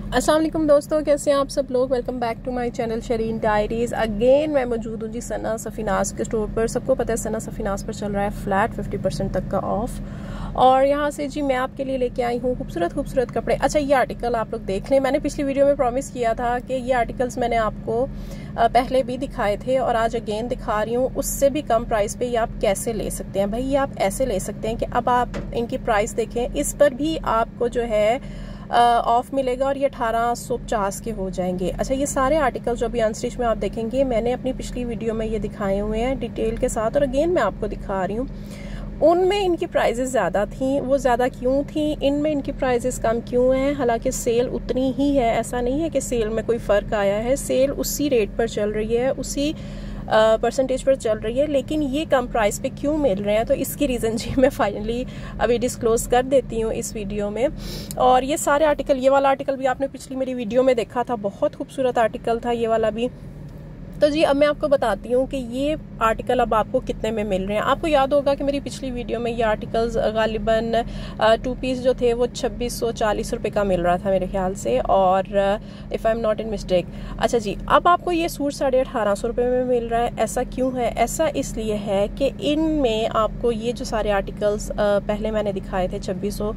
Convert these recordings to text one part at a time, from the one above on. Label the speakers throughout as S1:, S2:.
S1: अस्सलाम वालेकुम दोस्तों, कैसे हैं आप सब लोग। Welcome back to my channel Shireen diaries. Again मैं मौजूद हूँ जी सना सफ़ीनास के स्टोर पर। सबको पता है सना सफ़ीनास पर चल रहा है फ्लैट 50% तक का ऑफ। और यहाँ से जी मैं आपके लिए लेके आई हूँ खूबसूरत कपड़े। अच्छा, ये आर्टिकल आप लोग देख लें। मैंने पिछली वीडियो में प्रॉमिस किया था कि ये आर्टिकल्स मैंने आपको पहले भी दिखाए थे और आज अगेन दिखा रही हूँ। उससे भी कम प्राइस पे ये आप कैसे ले सकते हैं। भाई ये आप ऐसे ले सकते हैं कि अब आप इनकी प्राइस देखें, इस पर भी आपको जो है ऑफ मिलेगा और ये 1850 के हो जाएंगे। अच्छा, ये सारे आर्टिकल जो अभी अनस्टिच में आप देखेंगे, मैंने अपनी पिछली वीडियो में ये दिखाए हुए हैं डिटेल के साथ और अगेन मैं आपको दिखा रही हूँ। उनमें इनकी प्राइजेस ज़्यादा थी। वो ज़्यादा क्यों थी, इनमें इनकी प्राइजेस कम क्यों हैं? हालांकि सेल उतनी ही है, ऐसा नहीं है कि सेल में कोई फ़र्क आया है। सेल उसी रेट पर चल रही है, उसी परसेंटेज पर चल रही है, लेकिन ये कम प्राइस पे क्यों मिल रहे हैं, तो इसकी रीज़न जी मैं फाइनली अभी डिस्क्लोज कर देती हूँ इस वीडियो में। और ये सारे आर्टिकल, ये वाला आर्टिकल भी आपने पिछली मेरी वीडियो में देखा था, बहुत खूबसूरत आर्टिकल था ये वाला भी। तो जी अब मैं आपको बताती हूँ कि ये आर्टिकल अब आपको कितने में मिल रहे हैं। आपको याद होगा कि मेरी पिछली वीडियो में ये आर्टिकल्स गालिबन 2 पीस जो थे वो 2640 रुपये का मिल रहा था मेरे ख्याल से, और if I am not in mistake. अच्छा जी, अब आपको ये सूट 1850 रुपये में मिल रहा है। ऐसा क्यों है? ऐसा इसलिए है कि इनमें आपको ये जो सारे आर्टिकल्स पहले मैंने दिखाए थे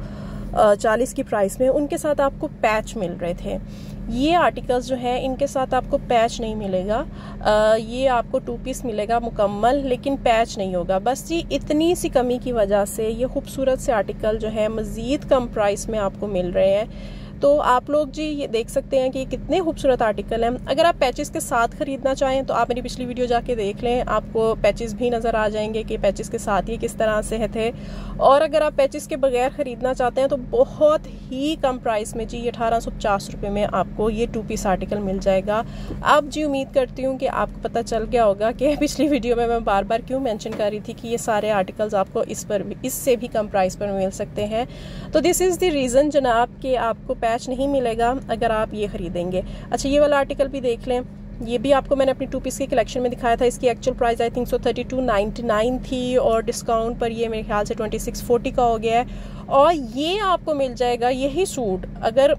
S1: 2640 की प्राइस में, उनके साथ आपको पैच मिल रहे थे। ये आर्टिकल्स जो है इनके साथ आपको पैच नहीं मिलेगा। ये आपको 2 पीस मिलेगा मुकम्मल, लेकिन पैच नहीं होगा। बस जी इतनी सी कमी की वजह से ये खूबसूरत से आर्टिकल जो है मज़ीद कम प्राइस में आपको मिल रहे हैं। तो आप लोग जी ये देख सकते हैं कि ये कितने खूबसूरत आर्टिकल हैं। अगर आप पैचेस के साथ ख़रीदना चाहें तो आप मेरी पिछली वीडियो जाके देख लें, आपको पैचेस भी नज़र आ जाएंगे कि पैचेस के साथ ये किस तरह से थे। और अगर आप पैचेस के बगैर ख़रीदना चाहते हैं तो बहुत ही कम प्राइस में जी ये 1850 रुपये में आपको ये 2 पीस आर्टिकल मिल जाएगा। अब जी उम्मीद करती हूँ कि आपको पता चल गया होगा कि पिछली वीडियो में मैं बार बार क्यों मेंशन कर रही थी कि ये सारे आर्टिकल्स आपको इससे भी कम प्राइस पर मिल सकते हैं। तो दिस इज़ द रीज़न जनाब कि आपको पैच नहीं मिलेगा अगर आप ये ख़रीदेंगे। अच्छा, ये वाला आर्टिकल भी देख लें। ये भी आपको मैंने अपनी 2 पीस की कलेक्शन में दिखाया था। इसकी एक्चुअल प्राइस आई थिंक 3299 थी और डिस्काउंट पर ये मेरे ख्याल से 2640 का हो गया है। और ये आपको मिल जाएगा यही सूट अगर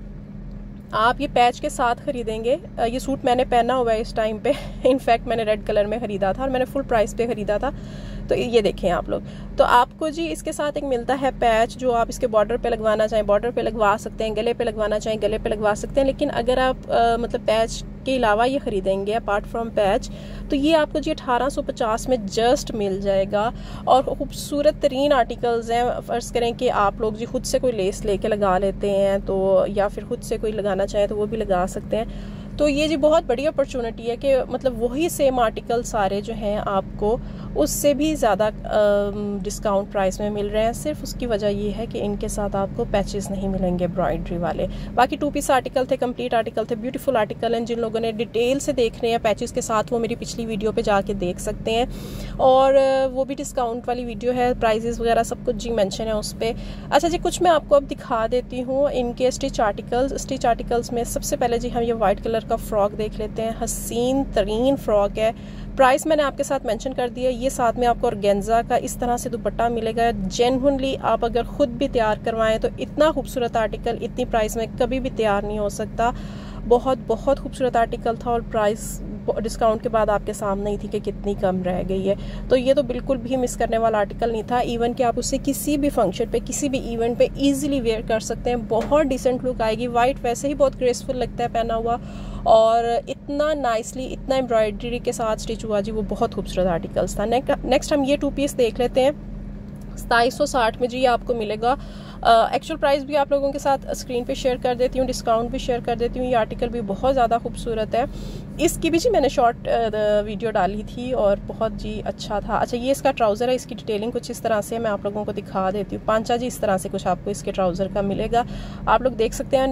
S1: आप ये पैच के साथ ख़रीदेंगे। ये सूट मैंने पहना हुआ है इस टाइम पे। इनफैक्ट मैंने रेड कलर में ख़रीदा था और मैंने फुल प्राइस पे ख़रीदा था। तो ये देखें आप लोग, तो आपको जी इसके साथ एक मिलता है पैच, जो आप इसके बॉर्डर पे लगवाना चाहें बॉर्डर पे लगवा सकते हैं, गले पे लगवाना चाहें गले पे लगवा सकते हैं। लेकिन अगर आप मतलब पैच के अलावा ये ख़रीदेंगे अपार्ट फ्रॉम पैच, तो ये आपको जी 1850 में जस्ट मिल जाएगा। और खूबसूरत तरीन आर्टिकल्स हैं। फ़र्ज़ करें कि आप लोग जी खुद से कोई लेस लेके लगा लेते हैं, तो या फिर खुद से कोई लगाना चाहे तो वो भी लगा सकते हैं। तो ये जी बहुत बड़ी अपॉर्चुनिटी है कि मतलब वही सेम आर्टिकल सारे जो हैं आपको उससे भी ज़्यादा डिस्काउंट प्राइस में मिल रहे हैं। सिर्फ उसकी वजह ये है कि इनके साथ आपको पैचेस नहीं मिलेंगे एम्ब्रॉयडरी वाले। बाकी 2 पीस आर्टिकल थे, कंप्लीट आर्टिकल थे, ब्यूटीफुल आर्टिकल हैं। जिन लोगों ने डिटेल से देखने हैं पैचेस के साथ वो मेरी पिछली वीडियो पे जाके देख सकते हैं। और वो भी डिस्काउंट वाली वीडियो है, प्राइजेस वगैरह सब कुछ जी मेंशन है उस पर। अच्छा जी, कुछ मैं आपको अब दिखा देती हूँ इनके स्टिच आर्टिकल्स में। सबसे पहले जी हम ये वाइट कलर का फ्रॉक देख लेते हैं। हसीन तरीन फ्रॉक है। प्राइस मैंने आपके साथ मेंशन कर दिया। ये साथ में आपको ऑर्गेन्जा का इस तरह से दुपट्टा मिलेगा। जेन्युइनली आप अगर खुद भी तैयार करवाएं तो इतना खूबसूरत आर्टिकल इतनी प्राइस में कभी भी तैयार नहीं हो सकता। बहुत खूबसूरत आर्टिकल था और प्राइस डिस्काउंट के बाद आपके सामने ही थी कि कितनी कम रह गई है। तो ये तो बिल्कुल भी मिस करने वाला आर्टिकल नहीं था। इवन कि आप उसे किसी भी फंक्शन पे, किसी भी इवेंट पे इजीली वेयर कर सकते हैं। बहुत डिसेंट लुक आएगी। वाइट वैसे ही बहुत ग्रेसफुल लगता है पहना हुआ, और इतना नाइसली, इतना एम्ब्रॉयडरी के साथ स्टिच हुआ जी, वो बहुत खूबसूरत आर्टिकल्स था। नेक्स्ट हम ये 2 पीस देख लेते हैं। 2760 में जी आपको मिलेगा। एक्चुअल प्राइस भी आप लोगों के साथ स्क्रीन पे शेयर कर देती हूँ, डिस्काउंट भी शेयर कर देती हूँ। ये आर्टिकल भी बहुत ज़्यादा खूबसूरत है। इसकी भी जी मैंने शॉर्ट वीडियो डाली थी और बहुत जी अच्छा था। अच्छा, ये इसका ट्राउज़र है। इसकी डिटेलिंग कुछ इस तरह से मैं आप लोगों को दिखा देती हूँ। पांचा जी इस तरह से कुछ आपको इसके ट्राउज़र का मिलेगा। आप लोग देख सकते हैं।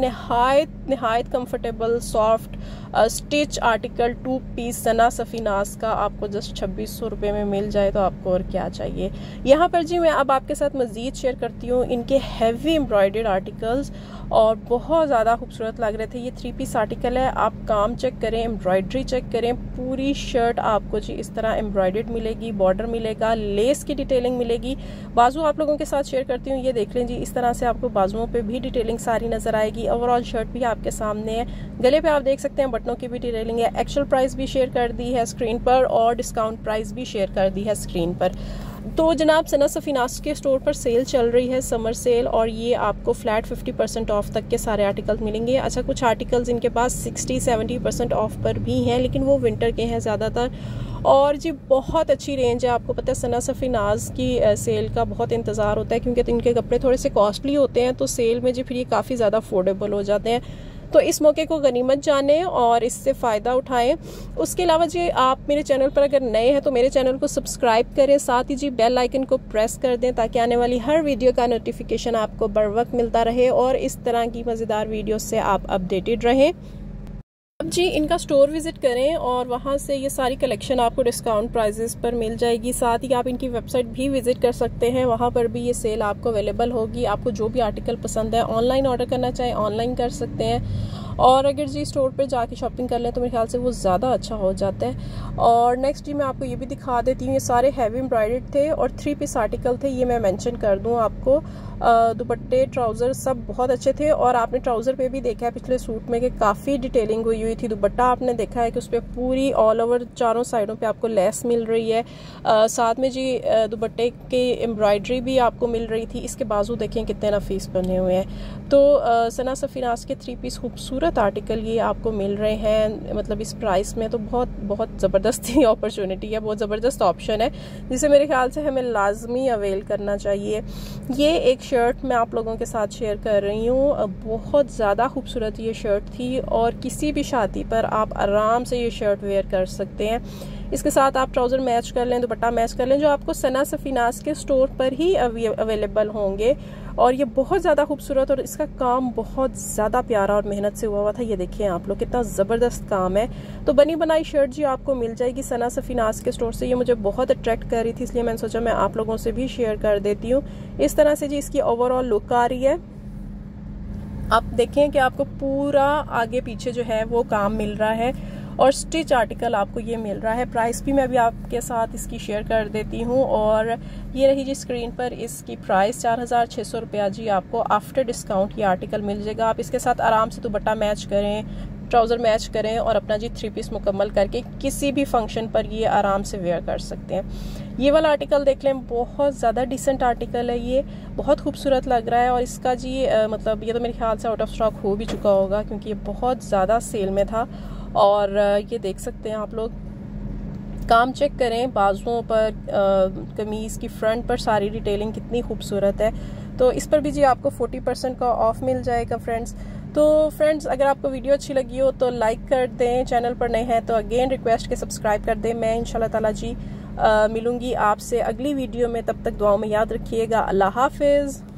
S1: नहायत comfortable soft stitch article 2 piece Sana Safinaz का आपको जस्ट 2600 रुपये में मिल जाए तो आपको और क्या चाहिए। यहाँ पर जी मैं अब आपके साथ मज़ीद शेयर करती हूँ इनके हैवी एम्ब्रॉयडर्ड आर्टिकल्स और बहुत ज़्यादा खूबसूरत लग रहे थे। ये 3 पीस आर्टिकल है, आप काम चेक करें, एम्ब्रॉयडरी चेक करें, पूरी शर्ट आपको जी इस तरह एम्ब्रॉयडर्ड मिलेगी, बॉर्डर मिलेगा, लेस की डिटेलिंग मिलेगी। बाजू आप लोगों के साथ शेयर करती हूँ, ये देख लें जी, इस तरह से आपको बाजुओं पे भी डिटेलिंग सारी नजर आएगी। ओवरऑल शर्ट भी आपके सामने है, गले पे आप देख सकते हैं बटनों की भी डिटेलिंग है। एक्चुअल प्राइस भी शेयर कर दी है स्क्रीन पर और डिस्काउंट प्राइस भी शेयर कर दी है स्क्रीन पर। तो जनाब सना सफीनास के स्टोर पर सेल चल रही है, समर सेल, और ये आपको फ्लैट 50% ऑफ तक के सारे आर्टिकल्स मिलेंगे। अच्छा, कुछ आर्टिकल्स इनके पास 60-70% ऑफ पर भी हैं, लेकिन वो विंटर के हैं ज़्यादातर। और जी बहुत अच्छी रेंज है। आपको पता है सना सफीनास की सेल का बहुत इंतज़ार होता है, क्योंकि इनके कपड़े थोड़े से कॉस्टली होते हैं, तो सेल में जी फिर ये काफ़ी ज़्यादा अफोर्डेबल हो जाते हैं। तो इस मौके को गनीमत जानें और इससे फ़ायदा उठाएं। उसके अलावा जी आप मेरे चैनल पर अगर नए हैं तो मेरे चैनल को सब्सक्राइब करें, साथ ही जी बेल आइकन को प्रेस कर दें ताकि आने वाली हर वीडियो का नोटिफिकेशन आपको बर वक्त मिलता रहे और इस तरह की मज़ेदार वीडियो से आप अपडेटेड रहें। अब जी इनका स्टोर विजिट करें और वहाँ से ये सारी कलेक्शन आपको डिस्काउंट प्राइजेस पर मिल जाएगी। साथ ही आप इनकी वेबसाइट भी विजिट कर सकते हैं, वहाँ पर भी ये सेल आपको अवेलेबल होगी। आपको जो भी आर्टिकल पसंद है, ऑनलाइन ऑर्डर करना चाहें ऑनलाइन कर सकते हैं, और अगर जी स्टोर पर जाके शॉपिंग कर लें तो मेरे ख्याल से वो ज़्यादा अच्छा हो जाता है। और नेक्स्ट जी मैं आपको ये भी दिखा देती हूँ, ये सारे हैवी एम्ब्रॉयडर्ड थे और 3 पीस आर्टिकल थे, ये मैं मेंशन कर दूँ आपको। दुपट्टे, ट्राउज़र सब बहुत अच्छे थे, और आपने ट्राउज़र पे भी देखा है पिछले सूट में कि काफ़ी डिटेलिंग हुई थी। दुपट्टा आपने देखा है कि उस पर पूरी ऑल ओवर चारों साइडों पे आपको लेस मिल रही है। साथ में जी दुपट्टे के एम्ब्रॉयडरी भी आपको मिल रही थी। इसके बाजू देखें कितने नफीस बने हुए हैं। तो सना सफीनास के 3 पीस खूबसूरत आर्टिकल ये आपको मिल रहे हैं, मतलब इस प्राइस में तो बहुत ज़बरदस्त ही अपॉर्चुनिटी है, बहुत ज़बरदस्त ऑप्शन है, जिसे मेरे ख्याल से हमें लाजमी अवेल करना चाहिए। ये एक शर्ट मैं आप लोगों के साथ शेयर कर रही हूँ, बहुत ज़्यादा खूबसूरत ये शर्ट थी और किसी भी शादी पर आप आराम से ये शर्ट वेयर कर सकते हैं। इसके साथ आप ट्राउज़र मैच कर लें, दुपट्टा मैच कर लें, जो आपको सना सफीनास के स्टोर पर ही अवेलेबल होंगे। और ये बहुत ज़्यादा खूबसूरत और इसका काम बहुत ज़्यादा प्यारा और मेहनत से हुआ था। ये देखिए आप लोग कितना ज़बरदस्त काम है। तो बनी बनाई शर्ट जी आपको मिल जाएगी सना सफीनास के स्टोर से। ये मुझे बहुत अट्रैक्ट कर रही थी, इसलिए मैंने सोचा मैं आप लोगों से भी शेयर कर देती हूँ। इस तरह से जी इसकी ओवरऑल लुक आ रही है। आप देखें कि आपको पूरा आगे पीछे जो है वो काम मिल रहा है और स्टिच आर्टिकल आपको ये मिल रहा है। प्राइस भी मैं अभी आपके साथ इसकी शेयर कर देती हूँ, और ये रही जी स्क्रीन पर इसकी प्राइस 4600 रुपया जी आपको आफ्टर डिस्काउंट ये आर्टिकल मिल जाएगा। आप इसके साथ आराम से दुपट्टा मैच करें, ट्राउज़र मैच करें और अपना जी 3 पीस मुकम्मल करके किसी भी फंक्शन पर ये आराम से वेयर कर सकते हैं। ये वाला आर्टिकल देख लें, बहुत ज़्यादा डिसेंट आर्टिकल है, ये बहुत खूबसूरत लग रहा है। और इसका जी मतलब ये तो मेरे ख्याल से आउट ऑफ स्टॉक हो भी चुका होगा, क्योंकि ये बहुत ज़्यादा सेल में था। और ये देख सकते हैं आप लोग, काम चेक करें बाजुओं पर, कमीज़ की फ्रंट पर सारी डिटेलिंग कितनी खूबसूरत है। तो इस पर भी जी आपको 40% का ऑफ मिल जाएगा फ्रेंड्स। तो फ्रेंड्स अगर आपको वीडियो अच्छी लगी हो तो लाइक कर दें, चैनल पर नए हैं तो अगेन रिक्वेस्ट के सब्सक्राइब कर दें। मैं इंशाल्लाह ताला जी मिलूंगी आपसे अगली वीडियो में, तब तक दुआओं में याद रखिएगा। अल्लाह हाफिज़।